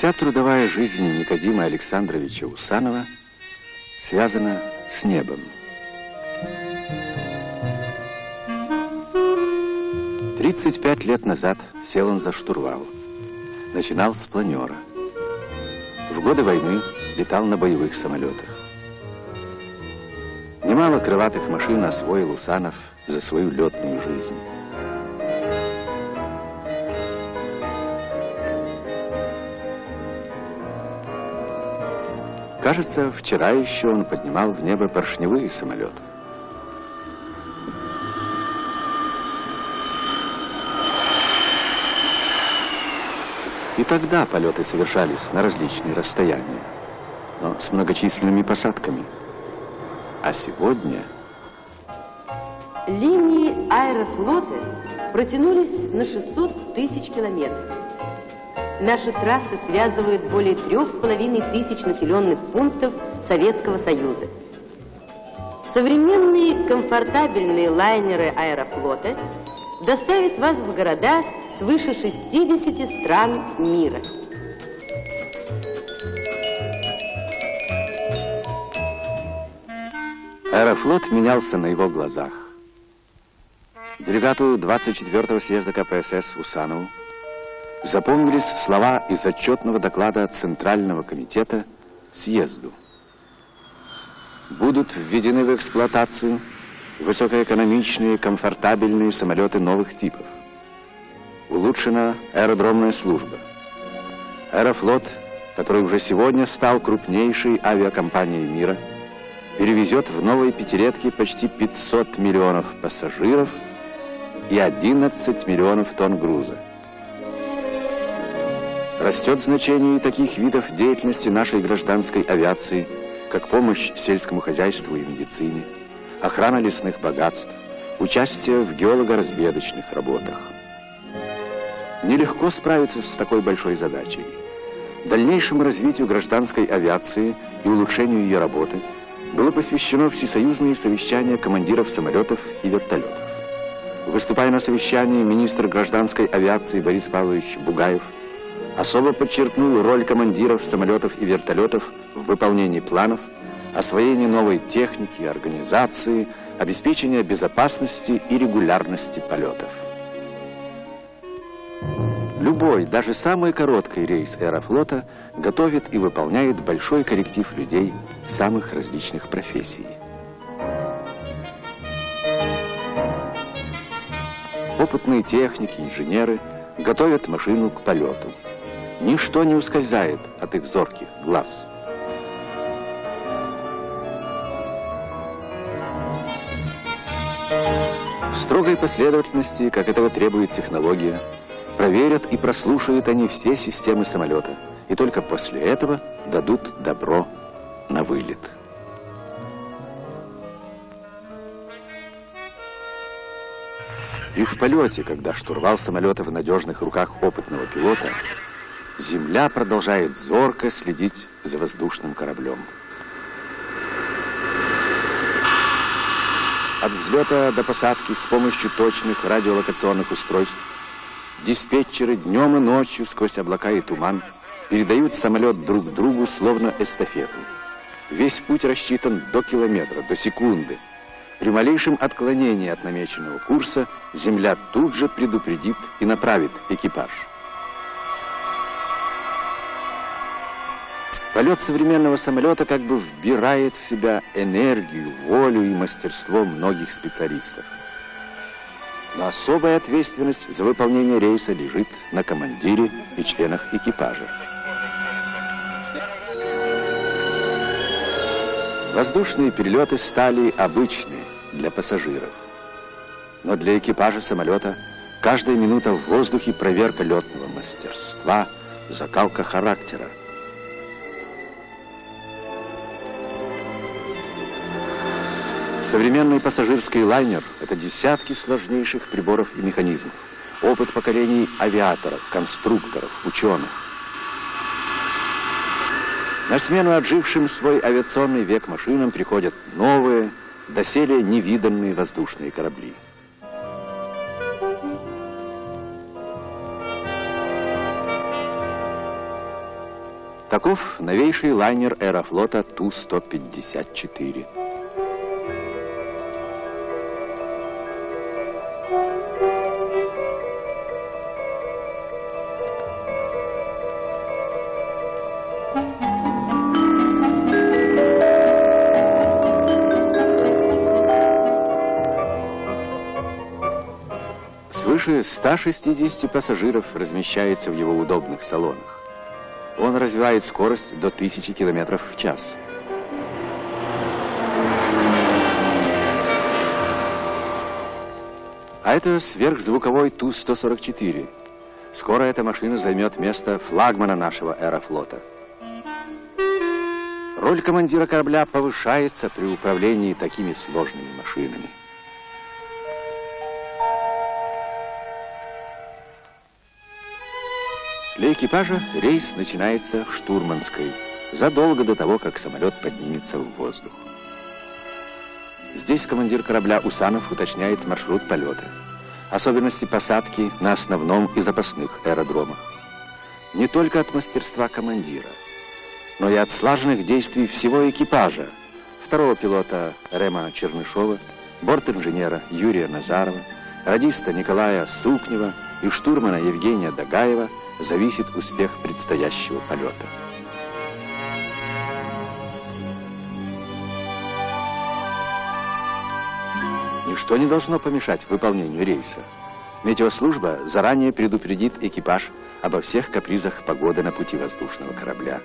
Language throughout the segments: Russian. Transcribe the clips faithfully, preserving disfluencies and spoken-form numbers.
Вся трудовая жизнь Никодима Александровича Усанова связана с небом. тридцать пять лет назад сел он за штурвал. Начинал с планера. В годы войны летал на боевых самолетах. Немало крылатых машин освоил Усанов за свою летную жизнь. Кажется, вчера еще он поднимал в небо поршневые самолеты. И тогда полеты совершались на различные расстояния, но с многочисленными посадками. А сегодня... Линии аэрофлота протянулись на шестьсот тысяч километров. Наши трассы связывают более трех с половиной тысяч населенных пунктов Советского Союза. Современные комфортабельные лайнеры аэрофлота доставят вас в города свыше шестидесяти стран мира. Аэрофлот менялся на его глазах. Делегату двадцать четвёртого съезда ка пэ эс эс Усанову запомнились слова из отчетного доклада Центрального комитета съезду. Будут введены в эксплуатацию высокоэкономичные, комфортабельные самолеты новых типов. Улучшена аэродромная служба. Аэрофлот, который уже сегодня стал крупнейшей авиакомпанией мира, перевезет в новые пятилетки почти пятьсот миллионов пассажиров и одиннадцать миллионов тонн груза. Растет значение таких видов деятельности нашей гражданской авиации, как помощь сельскому хозяйству и медицине, охрана лесных богатств, участие в геолого-разведочных работах. Нелегко справиться с такой большой задачей. Дальнейшему развитию гражданской авиации и улучшению ее работы было посвящено всесоюзное совещание командиров самолетов и вертолетов. Выступая на совещании, министр гражданской авиации Борис Павлович Бугаев особо подчеркнул роль командиров самолетов и вертолетов в выполнении планов, освоении новой техники, организации, обеспечения безопасности и регулярности полетов. Любой, даже самый короткий рейс аэрофлота готовит и выполняет большой коллектив людей самых различных профессий. Опытные техники, инженеры готовят машину к полету. Ничто не ускользает от их зорких глаз. В строгой последовательности, как этого требует технология, проверят и прослушают они все системы самолета, и только после этого дадут добро на вылет. И в полете, когда штурвал самолета в надежных руках опытного пилота, земля продолжает зорко следить за воздушным кораблем. От взлета до посадки с помощью точных радиолокационных устройств диспетчеры днем и ночью сквозь облака и туман передают самолет друг другу словно эстафету. Весь путь рассчитан до километра, до секунды. При малейшем отклонении от намеченного курса земля тут же предупредит и направит экипаж. Полет современного самолета как бы вбирает в себя энергию, волю и мастерство многих специалистов. Но особая ответственность за выполнение рейса лежит на командире и членах экипажа. Воздушные перелеты стали обычны для пассажиров. Но для экипажа самолета каждая минута в воздухе проверка летного мастерства, закалка характера. Современный пассажирский лайнер – это десятки сложнейших приборов и механизмов, опыт поколений авиаторов, конструкторов, ученых. На смену отжившим свой авиационный век машинам приходят новые, доселе невиданные воздушные корабли. Таков новейший лайнер аэрофлота Ту сто пятьдесят четыре. Свыше ста шестидесяти пассажиров размещается в его удобных салонах. Он развивает скорость до тысячи километров в час. А это сверхзвуковой Ту сто сорок четыре. Скоро эта машина займет место флагмана нашего аэрофлота. Роль командира корабля повышается при управлении такими сложными машинами. Для экипажа рейс начинается в штурманской, задолго до того, как самолет поднимется в воздух. Здесь командир корабля Усанов уточняет маршрут полета, особенности посадки на основном и запасных аэродромах. Не только от мастерства командира, но и от слаженных действий всего экипажа, второго пилота Рема Чернышова, борт-инженера Юрия Назарова, радиста Николая Сукнева и штурмана Евгения Дагаева зависит успех предстоящего полета. Ничто не должно помешать выполнению рейса. Метеослужба заранее предупредит экипаж обо всех капризах погоды на пути воздушного корабля.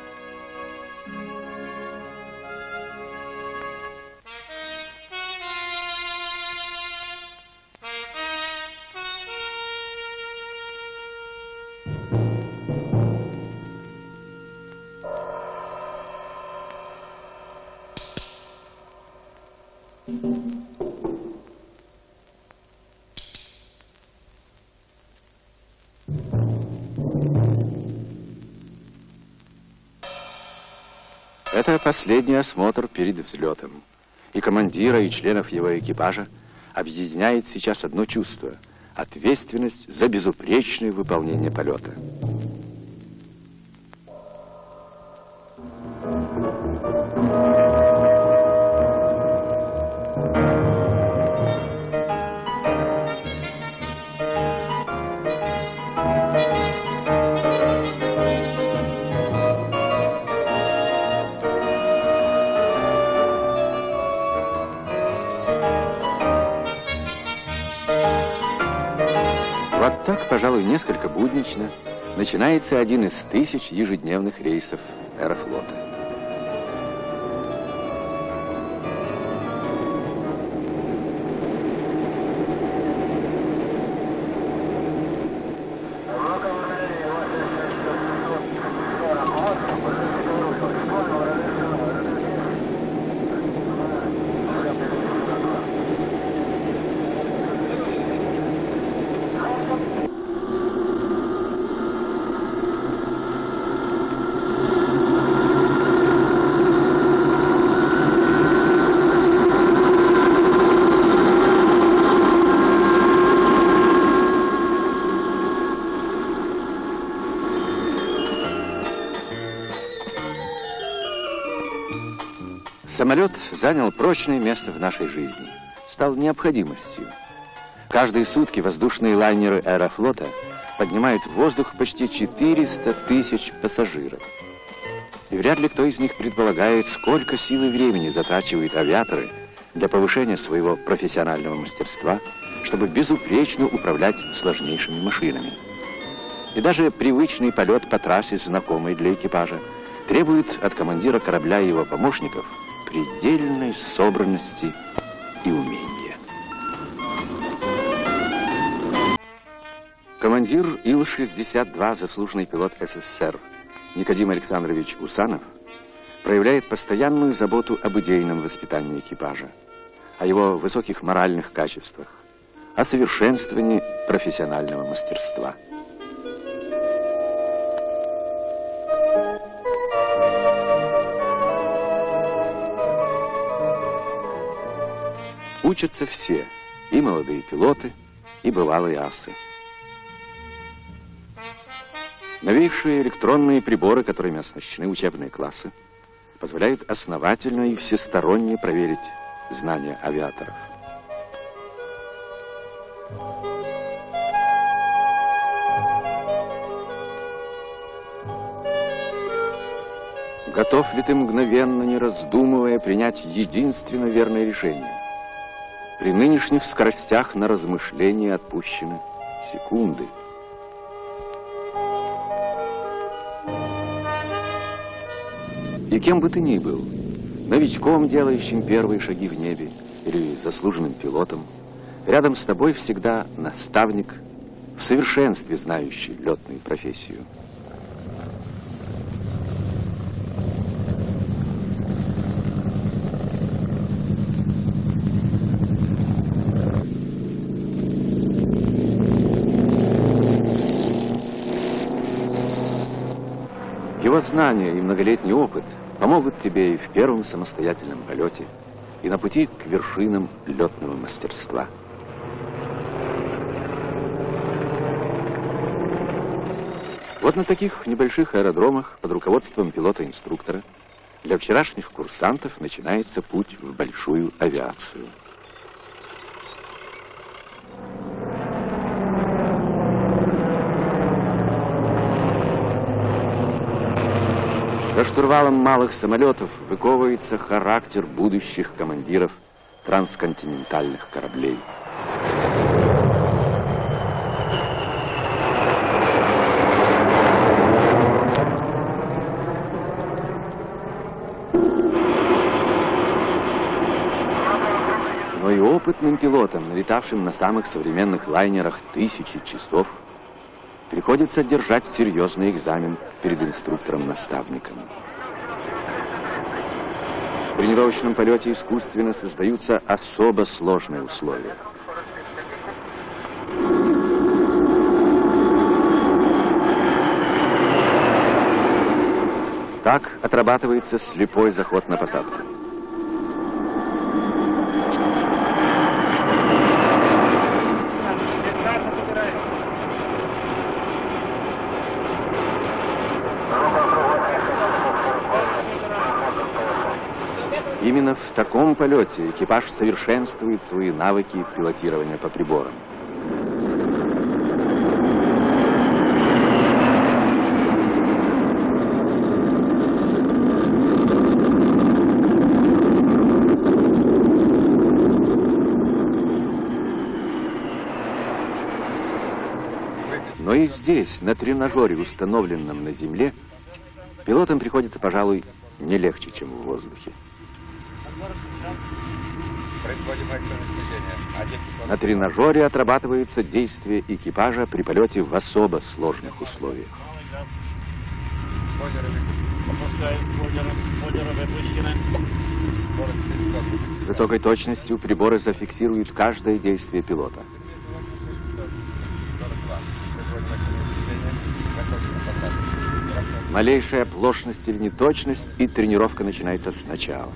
Это последний осмотр перед взлетом. И командира, и членов его экипажа объединяет сейчас одно чувство – ответственность за безупречное выполнение полета. Вот так, пожалуй, несколько буднично начинается один из тысяч ежедневных рейсов аэрофлота. Самолет занял прочное место в нашей жизни, стал необходимостью. Каждые сутки воздушные лайнеры аэрофлота поднимают в воздух почти четыреста тысяч пассажиров. И вряд ли кто из них предполагает, сколько сил и времени затрачивают авиаторы для повышения своего профессионального мастерства, чтобы безупречно управлять сложнейшими машинами. И даже привычный полет по трассе, знакомый для экипажа, требует от командира корабля и его помощников предельной собранности и умения. Командир Ил шестьдесят два, заслуженный пилот СССР Никодим Александрович Усанов, проявляет постоянную заботу об идейном воспитании экипажа, о его высоких моральных качествах, о совершенствовании профессионального мастерства. Учатся все, и молодые пилоты, и бывалые асы. Новейшие электронные приборы, которыми оснащены учебные классы, позволяют основательно и всесторонне проверить знания авиаторов. Готов ли ты мгновенно, не раздумывая, принять единственно верное решение? При нынешних скоростях на размышления отпущены секунды. И кем бы ты ни был, новичком, делающим первые шаги в небе, или заслуженным пилотом, рядом с тобой всегда наставник, в совершенстве знающий летную профессию. Его знания и многолетний опыт помогут тебе и в первом самостоятельном полете, и на пути к вершинам летного мастерства. Вот на таких небольших аэродромах под руководством пилота-инструктора для вчерашних курсантов начинается путь в большую авиацию. За штурвалом малых самолетов выковывается характер будущих командиров трансконтинентальных кораблей. Но и опытным пилотам, летавшим на самых современных лайнерах тысячи часов, приходится держать серьезный экзамен перед инструктором-наставником. В тренировочном полете искусственно создаются особо сложные условия. Так отрабатывается слепой заход на посадку. Именно в таком полете экипаж совершенствует свои навыки пилотирования по приборам. Но и здесь, на тренажере, установленном на земле, пилотам приходится, пожалуй, не легче, чем в воздухе. На тренажере отрабатывается действие экипажа при полете в особо сложных условиях. С высокой точностью приборы зафиксируют каждое действие пилота. Малейшая оплошность или неточность, и тренировка начинается сначала.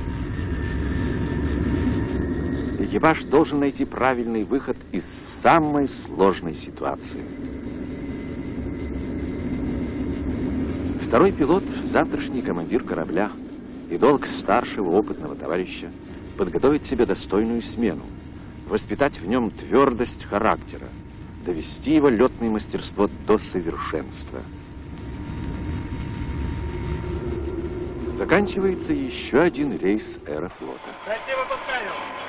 Экипаж должен найти правильный выход из самой сложной ситуации. Второй пилот – завтрашний командир корабля, и долг старшего опытного товарища – подготовить себе достойную смену, воспитать в нем твердость характера, довести его летное мастерство до совершенства. Заканчивается еще один рейс аэрофлота. Спасибо, выпускаю.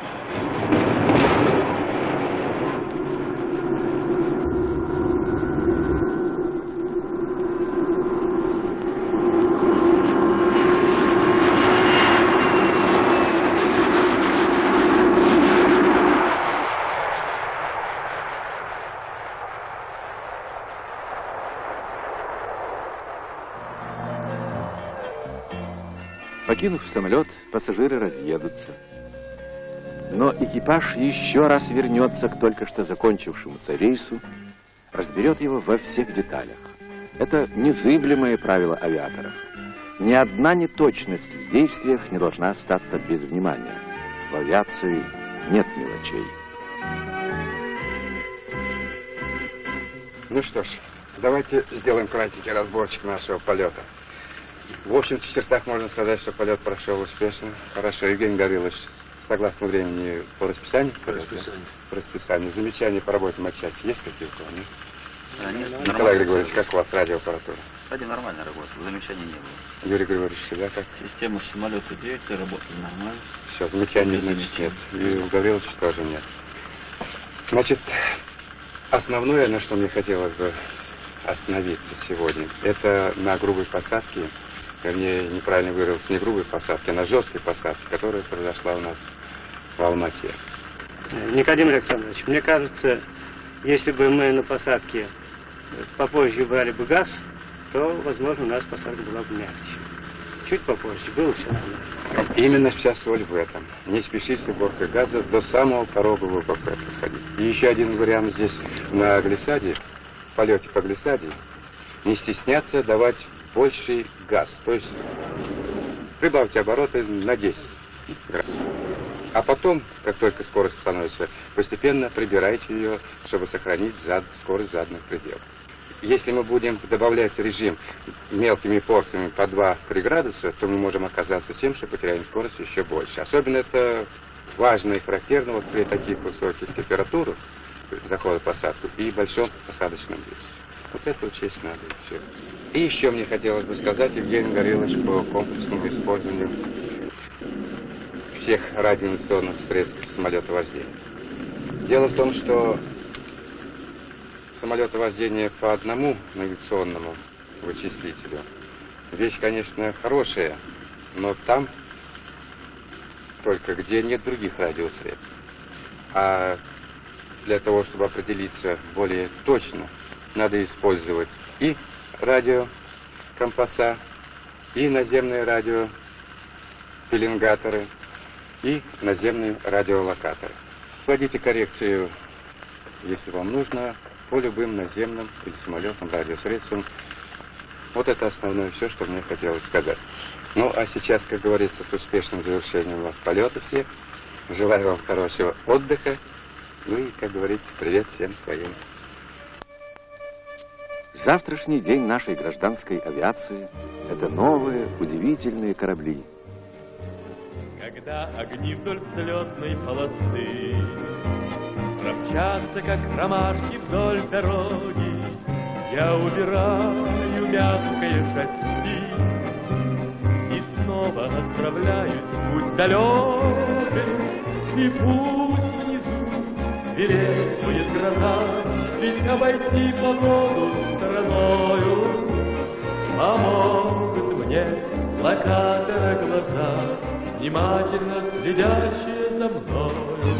Покинув самолет, пассажиры разъедутся. Но экипаж еще раз вернется к только что закончившемуся рейсу, разберет его во всех деталях. Это незыблемое правило авиаторов. Ни одна неточность в действиях не должна остаться без внимания. В авиации нет мелочей. Ну что ж, давайте сделаем кратенький разборчик нашего полета. В общем, в чертах можно сказать, что полет прошел успешно, хорошо. Евгений Гаврилович, согласно времени, по расписанию? По расписанию. По расписанию. Замечания по работе матчасти есть какие-то? Нет? Да, нет, Николай Григорьевич, как у вас радиоаппаратура? Ради нормально работает, замечаний не было. Юрий Григорьевич, всегда как? Система самолета двигателя работает нормально. Все, замечаний, значит, нет. И у Гавриловича тоже нет. Значит, основное, на что мне хотелось бы остановиться сегодня, это на грубой посадке, вернее, неправильно выразился, не грубой посадке, а на жесткой посадке, которая произошла у нас в Алмате. Никодим Александрович, мне кажется, если бы мы на посадке попозже брали бы газ, то, возможно, у нас посадка была бы мягче. Чуть попозже, было все нормально. Именно вся соль в этом. Не спешить с уборкой газа, до самого порогового БП подходить. И еще один вариант здесь на глиссаде, в полете по глиссаде, не стесняться давать больший газ. То есть прибавьте обороты на десять градусов. А потом, как только скорость становится, постепенно прибирайте ее, чтобы сохранить зад, скорость заданных пределов. Если мы будем добавлять режим мелкими порциями по два-три градуса, то мы можем оказаться тем, что потеряем скорость еще больше. Особенно это важно и характерно вот при таких высоких температурах захода в посадку и большом посадочном весе. Вот это учесть надо еще. И еще мне хотелось бы сказать, Евгений Гаврилович, по комплексному использованию всех радиоинформационных средств самолетовождения. Дело в том, что самолетовождение по одному навигационному вычислителю вещь, конечно, хорошая, но там только где нет других радиосредств. А для того, чтобы определиться более точно, надо использовать и радиокомпаса, и наземные радиопеленгаторы, и наземные радиолокаторы. Вводите коррекцию, если вам нужно, по любым наземным или самолетным радиосредствам. Вот это основное все, что мне хотелось сказать. Ну, а сейчас, как говорится, с успешным завершением у вас полета всех. Желаю вам хорошего отдыха. Ну и, как говорится, привет всем своим. Завтрашний день нашей гражданской авиации – это новые, удивительные корабли. Когда огни вдоль взлетной полосы промчатся, как ромашки вдоль дороги, я убираю мягкое шасси и снова отправляюсь в путь далекий. И пусть внизу свирепствует гроза, ведь обойти погоду стороною помогут мне локатора глаза, внимательно следящие за мною.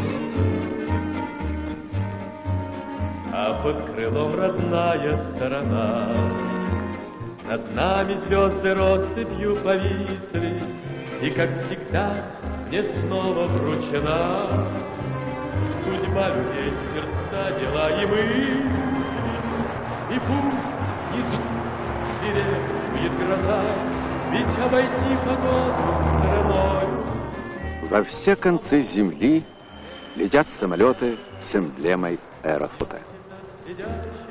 А под крылом родная сторона, над нами звезды россыпью повисли, и, как всегда, мне снова вручена судьба людей, сердца, дела и мысли. И пусть внизу свирепствует гроза, ведь обойти погоду стороной. Во все концы земли летят самолеты с эмблемой Аэрофлота. Сидящие